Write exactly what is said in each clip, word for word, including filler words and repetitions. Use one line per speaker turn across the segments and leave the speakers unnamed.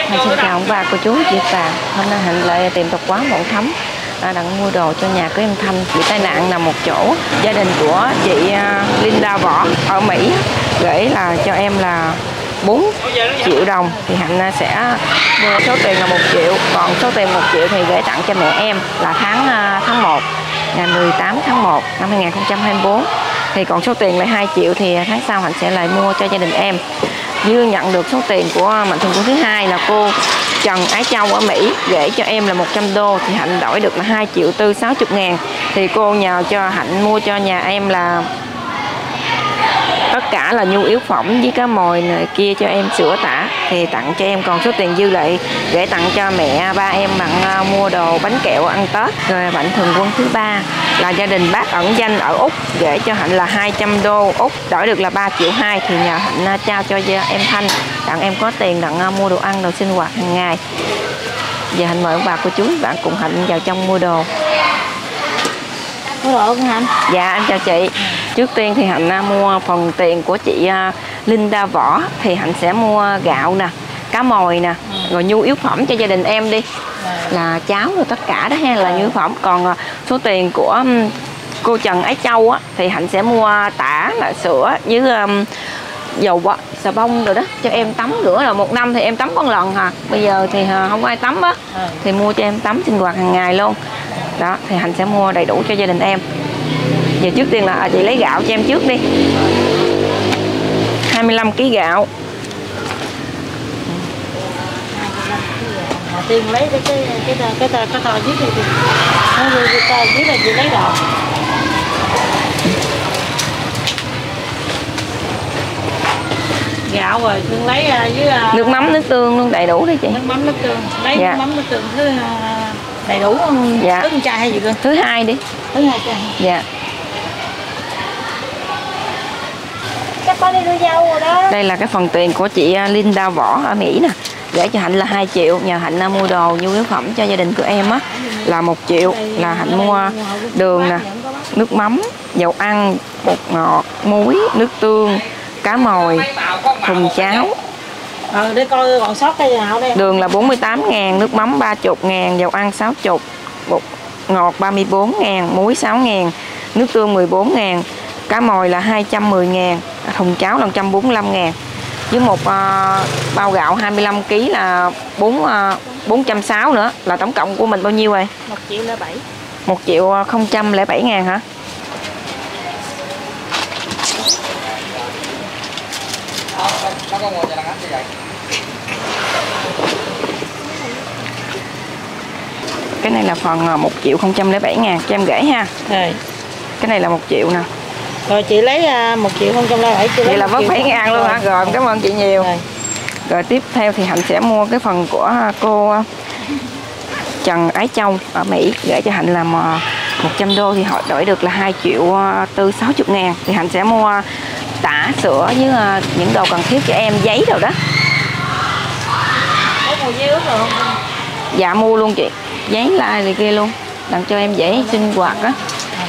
Xin chào ông bà, cô chú, chị Tà. Hôm nay Hạnh lại tìm tập quán Mộng Thấm à, đang mua đồ cho nhà của em Thanh bị tai nạn nằm một chỗ. Gia đình của chị uh, Linda Võ ở Mỹ gửi là cho em là bốn triệu đồng, thì Hạnh sẽ mua số tiền là một triệu, còn số tiền một triệu thì gửi tặng cho mẹ em là tháng uh, tháng một, ngày mười tám tháng một năm hai nghìn không trăm hai mươi tư. Thì còn số tiền là hai triệu thì tháng sau Hạnh sẽ lại mua cho gia đình em. Như nhận được số tiền của mạnh thường quân thứ hai là cô Trần Ái Châu ở Mỹ gửi cho em là một trăm đô, thì Hạnh đổi được là hai triệu tư sáu chục ngàn. Thì cô nhờ cho Hạnh mua cho nhà em là tất cả là nhu yếu phẩm với cá mồi này kia cho em sữa tã, thì tặng cho em. Còn số tiền dư lại để tặng cho mẹ ba em bằng uh, mua đồ bánh kẹo ăn Tết. Rồi mạnh thường quân thứ ba là gia đình bác ẩn danh ở Úc gửi cho Hạnh là hai trăm đô Úc, đổi được là ba triệu hai, thì nhờ Hạnh uh, trao cho em Thanh, tặng em có tiền tặng uh, mua đồ ăn, đồ sinh hoạt hàng ngày. Giờ Hạnh mời ông bà cô chú bạn cùng Hạnh vào trong mua đồ.
Mua đồ không Hạnh?
Dạ em chào chị. Trước tiên thì Hạnh mua phần tiền của chị Linda Võ, thì Hạnh sẽ mua gạo nè, cá mồi nè, ừ. rồi nhu yếu phẩm cho gia đình em đi, ừ. là cháo rồi tất cả đó ha, là nhu yếu phẩm. Còn số tiền của cô Trần Ái Châu á, thì Hạnh sẽ mua tả là sữa với um, dầu á, xà bông rồi đó cho em tắm rửa, là một năm thì em tắm có một lần hả, bây giờ thì không có ai tắm á, ừ. thì mua cho em tắm sinh hoạt hàng ngày luôn. Đó thì Hạnh sẽ mua đầy đủ cho gia đình em. Giờ trước tiên là chị lấy gạo cho em trước đi, hai mươi lăm ki lô gạo.
À, tiên lấy cái cái cái cái cái cái tờ dưới này thì cái tờ dưới này chị lấy đồ. Gạo rồi Thương lấy với
nước mắm nước tương luôn đầy đủ đấy chị.
Nước mắm nước tương, lấy dạ. nước mắm nước tương thứ đầy đủ không?
Dạ.
Thứ chai hay gì cơ?
Thứ hai đi.
Thứ hai chai.
Dạ.
Chắc có đi đưa dâu rồi đó.
Đây là cái phần tiền của chị Linda Võ ở Mỹ nè, gửi cho Hạnh là hai triệu, nhờ Hạnh mua đồ nhu yếu phẩm cho gia đình của em á là một triệu, là Hạnh mua đường nè, nước mắm, dầu ăn, bột ngọt, muối, nước tương, cá mồi, thùng cháo.
Ờ, để coi còn sót cái nào đây.
Đường là bốn mươi tám ngàn, nước mắm ba mươi ngàn, dầu ăn sáu mươi, bột ngọt ba mươi bốn ngàn, muối sáu ngàn, nước tương mười bốn ngàn, cá mồi là hai trăm mười ngàn, thùng cháo là một trăm bốn mươi lăm ngàn. Với một uh, bao gạo hai mươi lăm ki lô là bốn trăm sáu mươi nữa, là tổng cộng của mình bao nhiêu rồi?
một triệu lẻ bảy.
một triệu không trăm lẻ bảy ngàn hả? Cái này là phần một triệu không trăm lẻ bảy ngàn cho em gửi ha.
Rồi.
Cái này là một triệu nè.
Rồi chị lấy một triệu không trăm lẻ bảy.
Vậy là mất bảy ngàn luôn hả? Rồi cảm ơn chị nhiều. Rồi. Rồi tiếp theo thì Hạnh sẽ mua cái phần của cô Trần Ái Châu ở Mỹ gửi cho Hạnh là một trăm đô, thì họ đổi được là hai triệu tư sáu chục ngàn. Thì Hạnh sẽ mua tả sữa với những đồ cần thiết cho em, giấy rồi đó.
Có mua giấy ướt rồi không?
Dạ mua luôn chị, giấy lai này kia luôn, làm cho em dễ sinh hoạt á.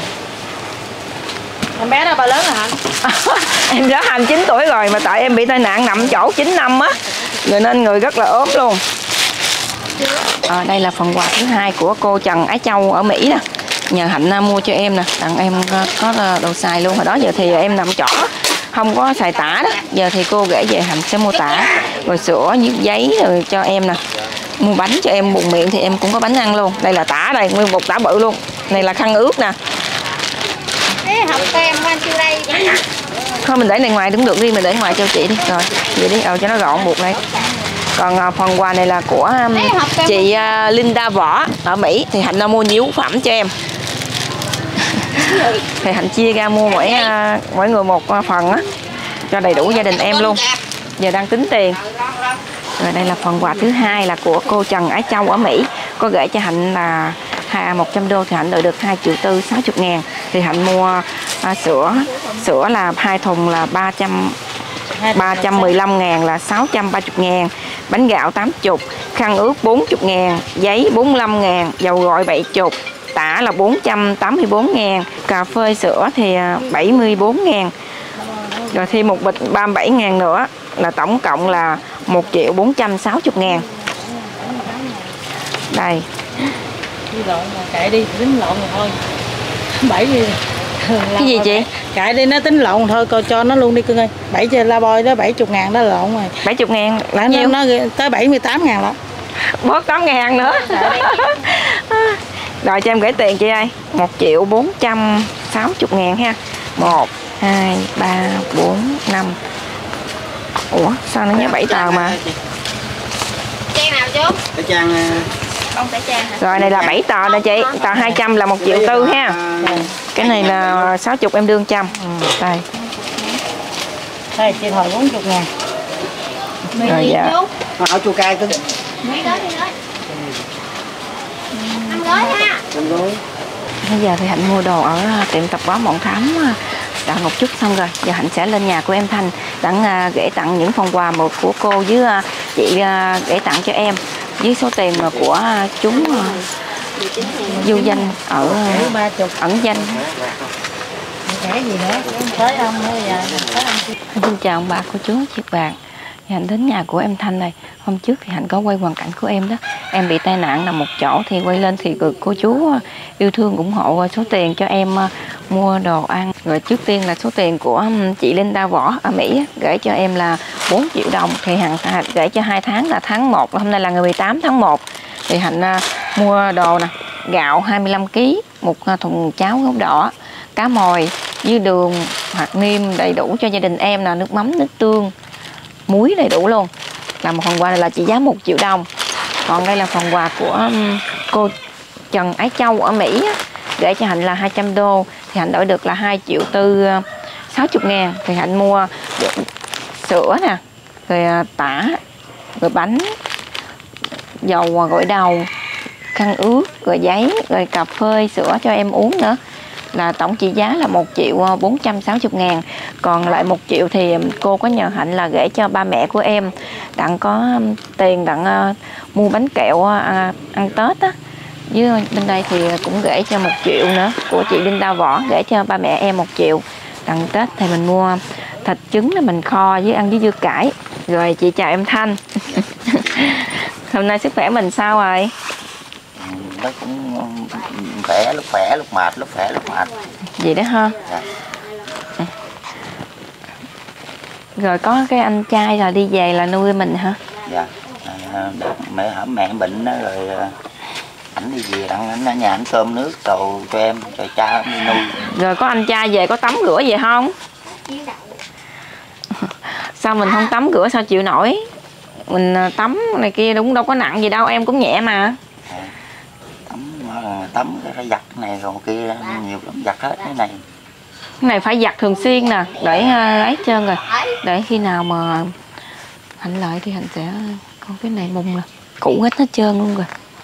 Em bé đó bao lớn rồi hả?
Em đã hai mươi chín tuổi rồi, mà tại em bị tai nạn nằm chỗ chín năm á, rồi nên người rất là ốm luôn. À, đây là phần quà thứ hai của cô Trần Ái Châu ở Mỹ nè, nhờ Hạnh mua cho em nè, tặng em có đồ xài luôn. Hồi đó giờ thì em nằm chỗ không có xài tả đó, giờ thì cô gửi về Hạnh sẽ mua tả, rồi sữa với giấy rồi cho em nè, mua bánh cho em bụng miệng thì em cũng có bánh ăn luôn. Đây là tả đây, nguyên một tả bự luôn. Này là khăn ướt nè.
Thế học kem quan chưa đây?
Thôi mình để này ngoài cũng được đi, mình để ngoài cho chị đi. Rồi, vậy đi, ờ, cho nó gọn buộc đây. Còn à, phần quà này là của um, chị uh, Linda Võ ở Mỹ, thì Hạnh đã mua nhu yếu phẩm cho em. Thì Hạnh chia ra mua mỗi uh, mỗi người một uh, phần á, cho đầy đủ gia đình em luôn. Giờ đang tính tiền. Rồi đây là phần quà thứ hai là của cô Trần Ái Châu ở Mỹ, có gửi cho Hạnh là một trăm đô, thì Hạnh đợi được hai triệu tư sáu chục ngàn. Thì Hạnh mua à, sữa sữa là hai thùng là ba trăm mười lăm ngàn, là sáu trăm ba mươi ngàn, bánh gạo tám mươi, khăn ướt bốn mươi ngàn, giấy bốn mươi lăm ngàn, dầu gội bảy mươi, tả là bốn trăm tám mươi bốn ngàn, cà phê sữa thì bảy mươi bốn ngàn, rồi thêm một bịch ba mươi bảy ngàn nữa, là tổng cộng là một triệu bốn trăm sáu mươi ngàn. Đây.
Đi lộn mà cãi đi, tính lộn rồi thôi. Bảy đi.
Cái gì chị?
Cãi đi nó tính lộn thôi, coi cho nó luôn đi cưng ơi. Bảy cho la boy đó bảy mươi ngàn đó lộn rồi.
bảy mươi ngàn
Lại
nhiêu?
nó, nó tới bảy mươi tám ngàn đó.
Bớt tám ngàn nữa. Rồi cho em gửi tiền chị ơi. một triệu bốn trăm sáu mươi ngàn ha. một, hai, ba, bốn, năm. Ủa sao nó nhớ bảy tờ mà.
Trang nào chú?
Cái trang
Con tải trang hả?
Rồi này là bảy tờ nè chị. Tờ hai trăm là một triệu tư ha. Cái này là sáu mươi em đương trăm. Ừ, đây.
Đây chị hỏi bốn mươi ngàn.
Rồi dạ.
áo chua cay cưng.
Mấy gói đi gói. Năm gói ha.
Năm gói.
Bây giờ thì Hạnh mua đồ ở tiệm tạp hóa Mộng Thắm đã một chút xong rồi. Giờ Hạnh sẽ lên nhà của em Thanh đặng gửi tặng những phần quà một của cô với chị gửi tặng cho em với số tiền của chúng du danh ở ẩn danh.
Cái gì nữa? Tới ông thôi giờ.
Xin chào ông bà cô chú chị bạn. Thì Hạnh đến nhà của em Thanh này. Hôm trước thì Hạnh có quay hoàn cảnh của em đó. Em bị tai nạn nằm một chỗ thì quay lên thì được cô chú yêu thương ủng hộ số tiền cho em mua đồ ăn. Rồi trước tiên là số tiền của chị Linda Võ ở Mỹ gửi cho em là bốn triệu đồng. Thì Hạnh gửi cho hai tháng là tháng một. Hôm nay là ngày mười tám tháng một. Thì Hạnh mua đồ nè. Gạo hai mươi lăm ki lô gam, một thùng cháo gấu đỏ, cá mòi với đường hạt niêm đầy đủ cho gia đình em là nước mắm, nước tương, muối đầy đủ luôn. Là một phần quà này là trị giá một triệu đồng. Còn đây là phần quà của cô Trần Ái Châu ở Mỹ á, gửi cho Hạnh là hai trăm đô. Thì Hạnh đổi được là hai triệu tư sáu mươi ngàn. Thì Hạnh mua được sữa nè, rồi tả, rồi bánh, dầu gội đầu, khăn ướt, rồi giấy, rồi cà phê, sữa cho em uống nữa. Là tổng trị giá là một triệu bốn trăm sáu mươi ngàn. Còn lại một triệu thì cô có nhờ Hạnh là gửi cho ba mẹ của em đặng có tiền đặng uh, mua bánh kẹo uh, ăn Tết á. Với bên đây thì cũng gửi cho một triệu nữa của chị Linda Võ, gửi cho ba mẹ em một triệu. Đặng Tết thì mình mua thịt trứng là mình kho với ăn với dưa cải. Rồi chị chào em Thanh. Hôm nay sức khỏe mình sao rồi?
Nó cũng khỏe, lúc khỏe, lúc mệt, lúc khỏe, lúc mệt.
Vậy đó ha.
Dạ.
Rồi có cái anh trai là đi về là nuôi mình hả?
Dạ. À, mẹ hả mẹ bệnh đó rồi ảnh đi về đặng ở nhà ảnh cơm nước đồ cho em, cho cha đi nuôi.
Rồi có anh trai về có tắm rửa về không? Sao mình không tắm rửa sao chịu nổi? Mình tắm này kia đúng đâu có nặng gì đâu, em cũng nhẹ mà.
À, tắm tắm cái giặt cái này rồi kia nhiều lắm, giặt hết cái này.
Cái này phải giặt thường xuyên nè, để ấy trơn rồi. Để khi nào mà Hạnh lại thì Hạnh sẽ con cái này mùng là cũ hết hết trơn luôn rồi.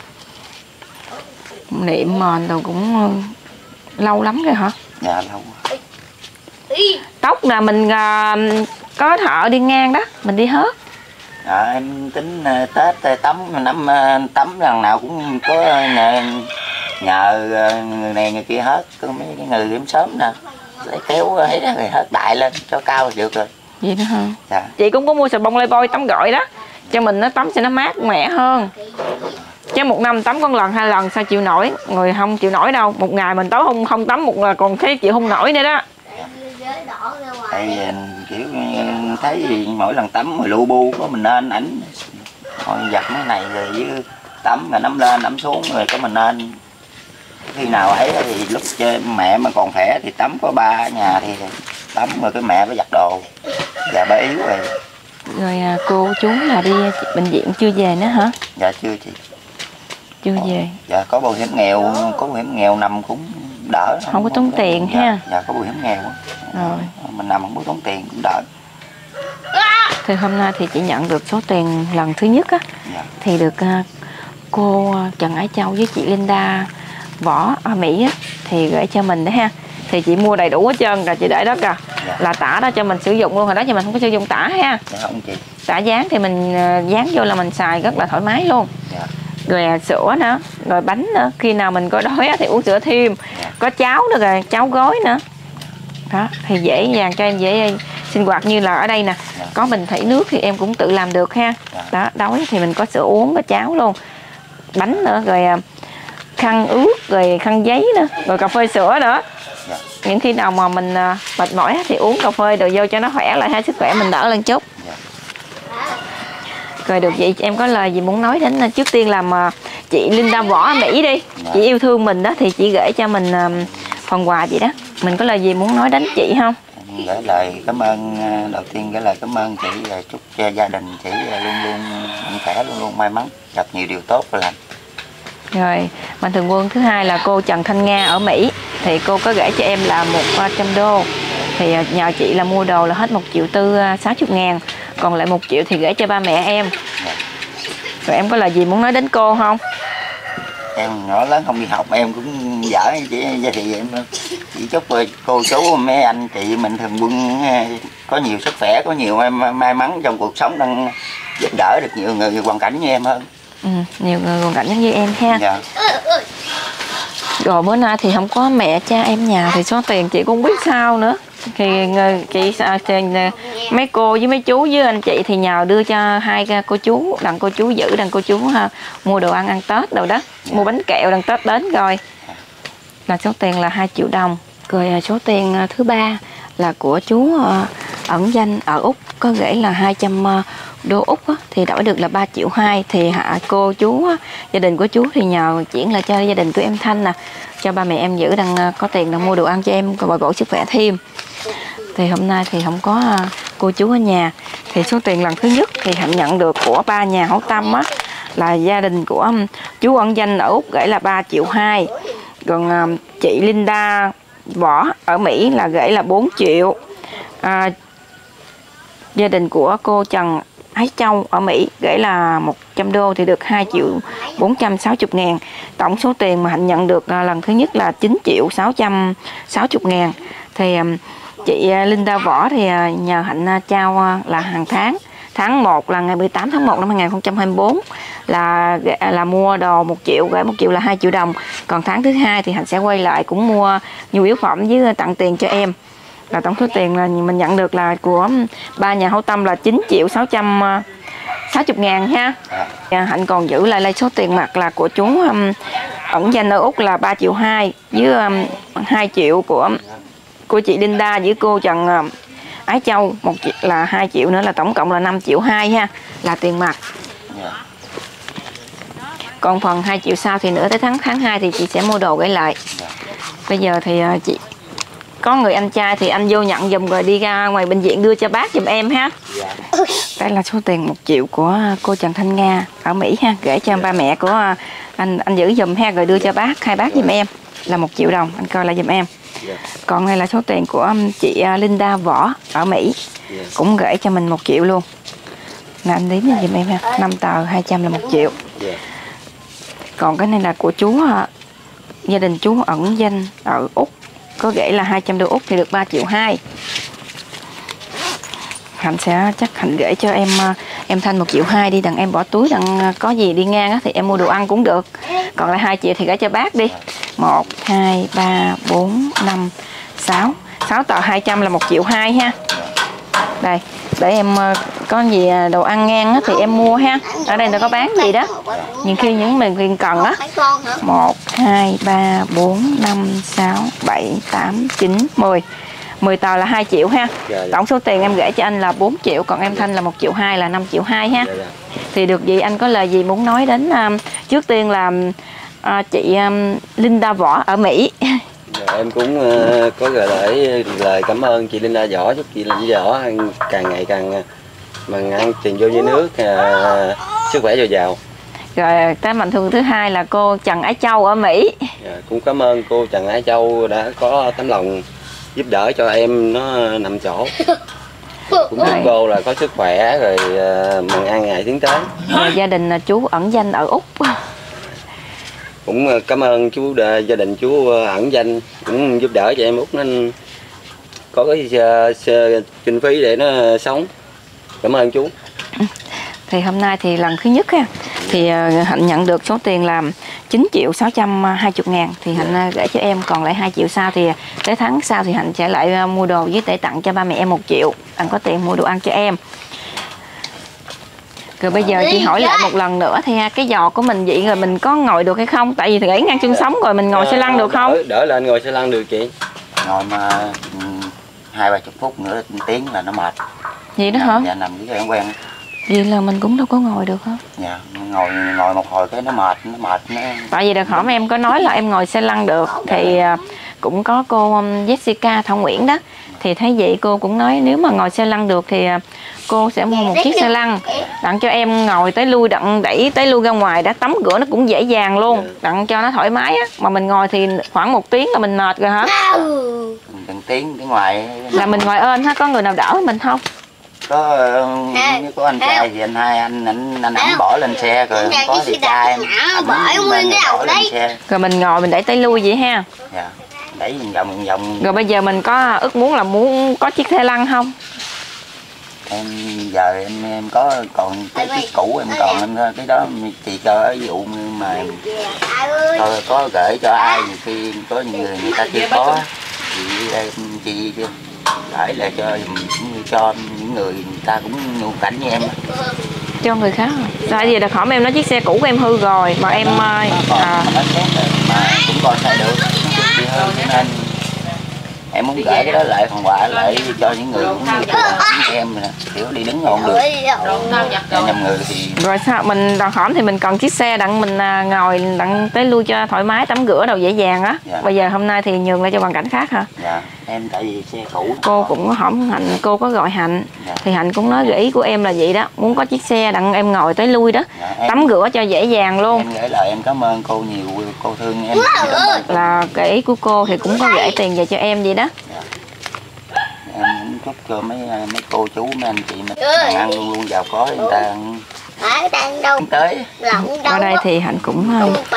Niệm mền rồi cũng lâu lắm rồi hả?
Dạ lâu.
Tóc là mình uh, có thợ đi ngang đó, mình đi hớt.
À, em tính uh, Tết tắm năm uh, tắm lần nào cũng có nhờ, nhờ uh, người này người kia hết, có mấy cái người điểm sớm nè, để kéo ấy đó rồi hết đại lên cho cao là được rồi.
Vậy đó hả?
Dạ.
Chị cũng có mua xà bông Lifebuoy tắm gội đó, cho mình nó tắm cho nó mát mẻ hơn. Chứ một năm tắm con lần hai lần sao chịu nổi, người không chịu nổi đâu. Một ngày mình tối không không tắm một là còn thấy chịu không nổi nữa đó.
Tại vì kiểu thấy gì mỗi lần tắm mà lu bu có mình nên ảnh thôi giặt cái này rồi với tắm rồi nắm lên nắm xuống rồi có mình nên khi nào ấy thì lúc chơi mẹ mà còn khỏe thì tắm, có ba ở nhà thì tắm rồi cái mẹ phải giặt đồ, dạ bà yếu rồi.
Rồi cô chú là đi bệnh viện chưa về nữa hả?
Dạ chưa chị.
Chưa về.
Dạ có bảo hiểm nghèo, có bảo hiểm nghèo nằm cũng đỡ.
Không, không có tốn tiền
dạ,
ha.
Dạ có bảo hiểm nghèo.
Rồi.
Mình nằm không có tốn tiền cũng đỡ.
Thì hôm nay thì chị nhận được số tiền lần thứ nhất á.
Dạ.
Thì được cô Trần Ái Châu với chị Linda Võ ở Mỹ á, thì gửi cho mình đấy ha. Thì chị mua đầy đủ hết trơn rồi chị để đó kìa. Dạ. Là tả đó cho mình sử dụng luôn, hồi đó thì mình không có sử dụng tả ha.
Dạ không chị.
Tả dán thì mình dán vô là mình xài rất là thoải mái luôn.
Dạ.
Rồi sữa nữa, rồi bánh nữa, khi nào mình có đói thì uống sữa thêm.
Dạ.
Có cháo nữa rồi, cháo gói nữa. Đó, thì dễ dàng cho em dễ sinh hoạt như là ở đây nè.
Dạ.
Có bình thủy nước thì em cũng tự làm được ha.
Dạ.
Đó, đói thì mình có sữa uống, có cháo luôn. bánh nữa, rồi khăn ướt, rồi khăn giấy nữa, rồi cà phê sữa nữa.
Dạ.
Những khi nào mà mình mệt mỏi thì uống cà phê đồ vô cho nó khỏe lại ha, sức khỏe mình đỡ lên chút.
Dạ.
Rồi được vậy em có lời gì muốn nói đến trước tiên là mà chị Linda Võ ở Mỹ đi.
Dạ.
Chị yêu thương mình đó thì chị gửi cho mình phần quà gì đó. Mình có lời gì muốn nói đến chị không?
Gửi lời cảm ơn, đầu tiên gửi lời cảm ơn chị, chúc cho gia đình chị luôn luôn mạnh khỏe, luôn luôn may mắn, gặp nhiều điều tốt và lành.
Rồi, mạnh thường quân thứ hai là cô Trần Thanh Nga ở Mỹ. Thì cô có gửi cho em là một trăm đô. Thì nhờ chị là mua đồ là hết một triệu tư sáu mươi ngàn. Còn lại một triệu thì gửi cho ba mẹ em.
Dạ.
Rồi em có lời gì muốn nói đến cô không?
Em nhỏ lớn không đi học em cũng dở chị, thì em chỉ chúc cô chú mấy anh chị Mạnh Thường Quân có nhiều sức khỏe, có nhiều may mắn trong cuộc sống, đang giúp đỡ được nhiều người hoàn cảnh như em hơn.
Ừ, nhiều người hoàn cảnh giống như em ha.
Dạ.
Rồi bữa nay thì không có mẹ cha em nhà thì số tiền chị cũng không biết sao nữa. Thì chị mấy cô với mấy chú với anh chị thì nhờ đưa cho hai cô chú, đặng cô chú giữ, đặng cô chú ha, mua đồ ăn ăn Tết đâu đó, yeah. Mua bánh kẹo đặng Tết đến rồi. Là số tiền là hai triệu đồng. Rồi số tiền thứ ba là của chú ẩn danh ở Úc, có gửi là hai trăm đô Úc á, thì đổi được là ba triệu hai. Thì hạ cô chú gia đình của chú thì nhờ chuyển lại cho gia đình của em Thanh nè, cho ba mẹ em giữ đặng có tiền đặng mua đồ ăn cho em, còn bồi bổ sức khỏe thêm. Thì hôm nay thì không có cô chú ở nhà. Thì số tiền lần thứ nhất thì Hạnh nhận được của ba nhà hảo tâm á, là gia đình của chú ẩn danh ở Úc gửi là ba triệu hai. Còn chị Linda Võ ở Mỹ là gửi là bốn triệu. à, Gia đình của cô Trần Ái Châu ở Mỹ gửi là một trăm đô thì được hai triệu bốn trăm sáu mươi ngàn. Tổng số tiền mà Hạnh nhận được lần thứ nhất là chín triệu sáu trăm sáu mươi ngàn. Thì chị Linda Võ thì nhờ Hạnh trao là hàng tháng. Tháng một là ngày mười tám tháng một năm hai nghìn không trăm hai mươi tư là là mua đồ một triệu, gửi một triệu là hai triệu đồng. Còn tháng thứ hai thì Hạnh sẽ quay lại cũng mua nhu yếu phẩm với tặng tiền cho em. Là tổng số tiền là mình nhận được là của ba nhà hảo tâm là chín triệu sáu trăm sáu mươi ngàn ha. Hạnh còn giữ lại lại số tiền mặt là của chú um, ẩn danh ở Úc là ba triệu hai, với um, hai triệu của của chị Linda với cô Trần um, Ái Châu một triệu, là hai triệu nữa, là tổng cộng là năm triệu hai ha, là tiền mặt. Còn phần hai triệu sau thì nữa tới tháng tháng hai thì chị sẽ mua đồ gửi lại. Bây giờ thì uh, chị có người anh trai thì anh vô nhận giùm rồi đi ra ngoài bệnh viện đưa cho bác giùm em ha. Dạ. Đây là số tiền một triệu của cô Trần Thanh Nga ở Mỹ ha, gửi cho ba mẹ của anh anh giữ giùm ha, rồi đưa cho bác hai bác giùm em là một triệu đồng, anh coi lại giùm em. Dạ. Còn đây là số tiền của chị Linda Võ ở Mỹ, dạ, cũng gửi cho mình một triệu luôn. Là anh đếm giùm em ha, năm tờ hai trăm là một triệu. Dạ. Còn cái này là của chú gia đình chú ẩn danh ở Úc, có gửi là hai trăm đô Úc thì được ba triệu hai. Hạnh sẽ chắc Hạnh gửi cho em em Thanh một triệu hai đi, đặng em bỏ túi, đặng có gì đi ngang á, thì em mua đồ ăn cũng được. Còn lại hai triệu thì gửi cho bác đi. Một, hai, ba, bốn, năm, sáu. Sáu tờ hai trăm là một triệu hai ha. Đây, để em có gì đồ ăn ngang á, thì em mua ha. Ở đây nó có bán gì đó. Nhưng khi những mình cần á. Một, hai, ba, bốn, năm, sáu, bảy, tám, chín, mười. mười tờ là hai triệu ha. Tổng số tiền em gửi cho anh là bốn triệu, còn em Thanh là một triệu hai, là năm triệu hai ha. Thì được gì anh có lời gì muốn nói đến um, trước tiên là uh, chị um, Linda Võ ở Mỹ.
Dạ, em cũng uh, có gửi lại lời cảm ơn chị Linda Võ, chúc chị Linda Võ càng ngày càng bằng ăn tiền vô với nước, uh, sức khỏe dồi dào.
Rồi cái mạnh thường thứ hai là cô Trần Ái Châu ở Mỹ.
Dạ, cũng cảm ơn cô Trần Ái Châu đã có tấm lòng giúp đỡ cho em nó nằm chỗ. Cũng chúc cô là có sức khỏe rồi uh, mừng ăn ngày tiến tới.
Rồi gia đình chú ẩn danh ở Úc.
Cũng cảm ơn chú gia đình chú ẩn danh cũng giúp đỡ cho em Úc nên có cái uh, kinh phí để nó sống. Cảm ơn chú.
Thì hôm nay thì lần thứ nhất ha, thì uh, Hạnh nhận được số tiền là chín triệu sáu trăm hai mươi ngàn. Thì Hạnh uh, gửi cho em, còn lại hai triệu sau thì tới tháng sau thì Hạnh sẽ lại uh, mua đồ với để tặng cho ba mẹ em một triệu. Anh có tiền mua đồ ăn cho em. Rồi bây giờ chị hỏi lại một lần nữa thì cái giò của mình vậy rồi mình có ngồi được hay không? Tại vì thì gãy ngang xương sống rồi mình ngồi xe lăn được không?
Đỡ, đỡ lên ngồi xe lăn được chị.
Ngồi mà hai ba chục phút nữa tiếng là nó mệt.
Vậy đó hả?
Dạ nằm với quen quen.
Vậy là mình cũng đâu có ngồi được hả?
Dạ, ngồi ngồi một hồi cái nó mệt, nó mệt nó.
Tại vì đợt hổm em có nói là em ngồi xe lăn được thì cũng có cô Jessica Thảo Nguyễn đó. Thì thấy vậy cô cũng nói nếu mà ngồi xe lăn được thì cô sẽ mua một chiếc xe lăn đặng cho em ngồi tới lui, đặng đẩy tới lui ra ngoài đã, tắm rửa nó cũng dễ dàng luôn, đặng cho nó thoải mái á. Mà mình ngồi thì khoảng một tiếng là mình mệt rồi hả?
Từng tiếng tiếng ngoài
là mình ngồi ơn ha, có người nào đỡ mình không?
Có nếu có anh trai thì anh hai anh anh anh ẵm bỏ lên xe rồi, không có thì cha em ẵm lên bỏ lên xe.
Rồi mình ngồi mình đẩy tới lui vậy ha.
Dạ, đẩy vòng vòng vòng.
Rồi bây giờ mình có ước muốn là muốn có chiếc xe lăn không?
Em giờ em em có còn cái chiếc cũ em còn em cái đó chị cho ví dụ mà thôi có gửi cho ai, nhiều khi có nhiều người người ta chưa có chị em chị gửi lại cho cho những người người ta cũng nhu cảnh như em.
Cho người khác à? Tại vì đợt hổm em nói chiếc xe cũ của em hư rồi mà em à,
à, mà cũng còn xài được chị hư cho nên em muốn gửi cái đó lại phần quà lại cho những người cũng như em nè, kiểu đi đứng không được nhầm người thì
rồi sao mình đợt hổm thì mình cần chiếc xe đặng mình à, ngồi đặng tới lui cho thoải mái, tắm rửa đâu dễ dàng á. Dạ. Bây giờ hôm nay thì nhường lại cho hoàn cảnh khác hả?
Dạ em tại vì xe cũ.
Cô cũng hổm Hạnh cô có gọi Hạnh. Dạ. Thì Hạnh cũng nói gợi ý của em là vậy đó, muốn có chiếc xe đặng em ngồi tới lui đó. Dạ, em, tắm rửa cho dễ dàng luôn.
Em gửi lời em cảm ơn cô nhiều, cô thương em.
Là gợi ý của cô thì cũng có gửi tiền về cho em vậy đó.
Dạ. Em cũng chúc cho mấy mấy cô chú mấy anh chị mình ăn luôn luôn giàu có, người ta
ở đang đâu
tới
ở đây thì Hạnh cũng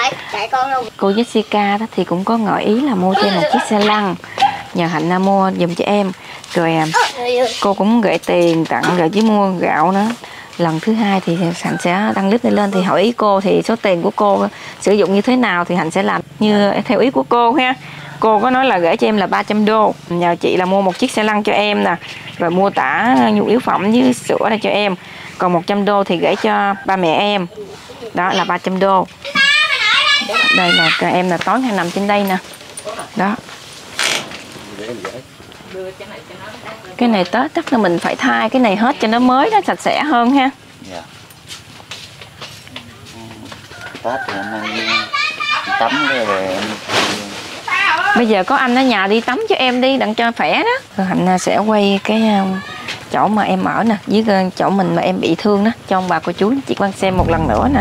cô Jessica đó thì cũng có gợi ý là mua thêm một chiếc xe lăn, nhờ Hạnh mua giùm cho em. Rồi cô cũng gửi tiền tặng rồi với mua gạo nữa. Lần thứ hai thì Hạnh sẽ đăng clip này lên thì hỏi ý cô thì số tiền của cô sử dụng như thế nào thì Hạnh sẽ làm như theo ý của cô ha. Cô có nói là gửi cho em là ba trăm đô, nhờ chị là mua một chiếc xe lăn cho em nè, rồi mua tả nhu yếu phẩm với sữa đây cho em. Còn một trăm đô thì gửi cho ba mẹ em. Đó là ba trăm đô. Đây là em là tối hay nằm trên đây nè. Đó. Cái này Tết chắc là mình phải thay cái này hết cho nó mới, nó sạch sẽ hơn ha.
Dạ. Tết thì em tắm rồi em...
Bây giờ có anh ở nhà đi tắm cho em đi đặng cho khỏe đó. Rồi Hạnh sẽ quay cái chỗ mà em ở nè, với chỗ mình mà em bị thương đó, cho ông bà cô chú chị quan xem một lần nữa nè.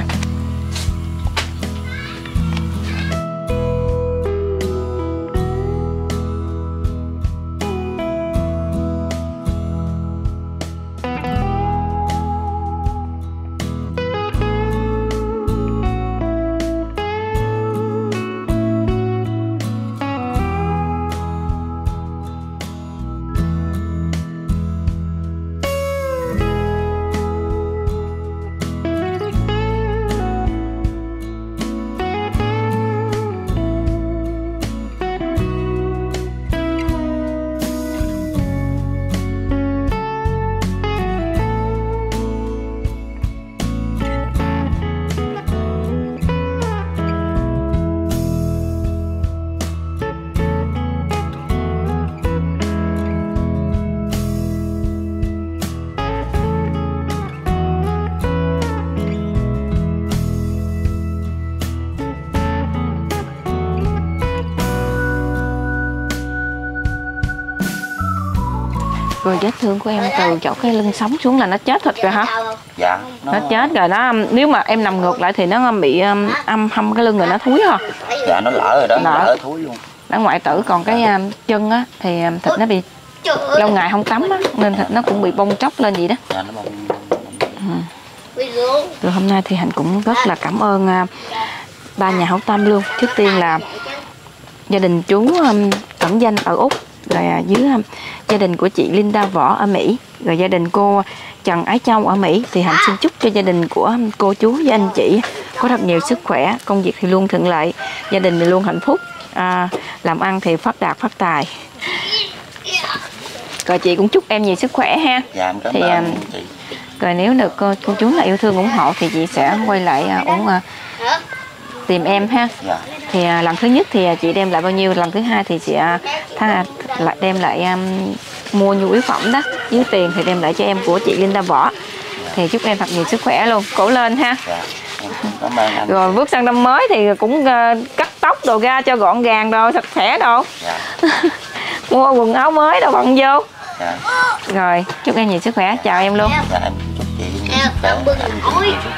Rồi vết thương của em từ chỗ cái lưng sống xuống là nó chết thật rồi hả?
Dạ.
Nó, nó chết rồi đó. Nếu mà em nằm ngược lại thì nó bị um, âm hâm cái lưng rồi nó thúi hả?
Dạ nó lỡ rồi đó,
lỡ,
lỡ thúi luôn.
Nó ngoại tử, còn cái um, chân á thì um, thịt nó bị lâu ngày không tắm á nên thịt nó cũng bị bong tróc lên vậy đó.
Dạ nó bong.
Ừ. Rồi hôm nay thì Hạnh cũng rất là cảm ơn uh, ba nhà hảo tâm luôn. Trước tiên là gia đình chú um, Cẩn Danh ở Úc, rồi uh, dưới um, gia đình của chị Linda Võ ở Mỹ, rồi gia đình cô Trần Ái Châu ở Mỹ. Thì Hạnh xin chúc cho gia đình của cô chú với anh chị có thật nhiều sức khỏe, công việc thì luôn thuận lợi, gia đình thì luôn hạnh phúc, à, làm ăn thì phát đạt phát tài. Rồi chị cũng chúc em nhiều sức khỏe ha.
Dạ em cảm
thì,
ơn chị.
Rồi nếu được cô, cô chú là yêu thương ủng hộ thì chị sẽ quay lại uh, ủng uh, tìm em ha.
Dạ.
Thì uh, lần thứ nhất thì chị đem lại bao nhiêu, lần thứ hai thì chị uh, tha, lại đem lại um, mua nhu yếu phẩm đó, dưới tiền thì đem lại cho em của chị Linda Võ. Thì chúc em thật nhiều sức khỏe luôn, cố lên ha.
Dạ. Cảm ơn anh.
Rồi bước sang năm mới thì cũng uh, cắt tóc đồ ra cho gọn gàng đồ, thật khỏe đồ.
Dạ.
Mua quần áo mới đồ bận vô.
Dạ.
Rồi chúc em nhiều sức khỏe, chào em luôn.
Dạ, em chúc chị nhiều sức khỏe, anh chị nhiều sức